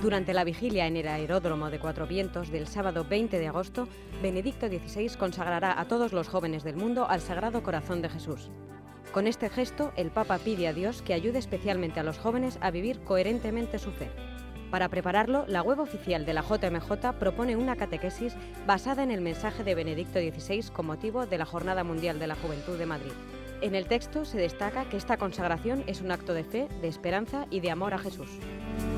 Durante la vigilia en el Aeródromo de Cuatro Vientos del sábado 20 de agosto, Benedicto XVI consagrará a todos los jóvenes del mundo al Sagrado Corazón de Jesús. Con este gesto, el Papa pide a Dios que ayude especialmente a los jóvenes a vivir coherentemente su fe. Para prepararlo, la web oficial de la JMJ propone una catequesis basada en el mensaje de Benedicto XVI con motivo de la Jornada Mundial de la Juventud de Madrid. En el texto se destaca que esta consagración es un acto de fe, de esperanza y de amor a Jesús.